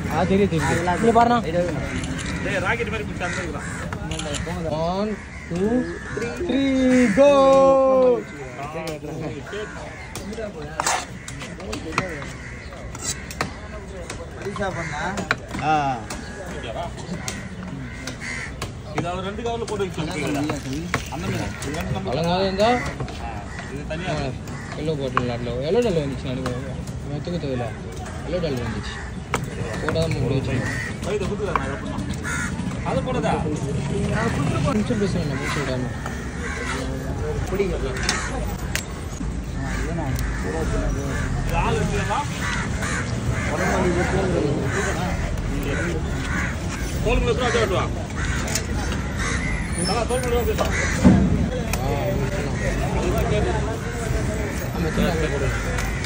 தெரியும் இங்க பாருண்ணா. ராக்கெட் மாதிரி பிடிச்சாங்க. 1 2 3 கோ. பரிசா பண்ணா இது ரெண்டு கவர்ல போட்டு வச்சிருக்கீங்களா? அந்த மாதிரி அலங்காரம் இருந்தா இது தனியா எல்லோ பாட்டில் நாட்டில் எல்லோ டால் வந்துச்சு. எனக்கு தூக்க தேவையில்ல, எல்லோ டால் வந்துச்சு. போடாமல் முடி வச்சு இதை கொடுத்துருக்கேன். அதை போடுதா நிமிஷம் பேசுவேன். முடிச்சு விடாமல் ஆள் இருக்குங்களா? தோல் எத்தனை வச்சு வெட்டுவா? தோல் ஆமாம் போடு.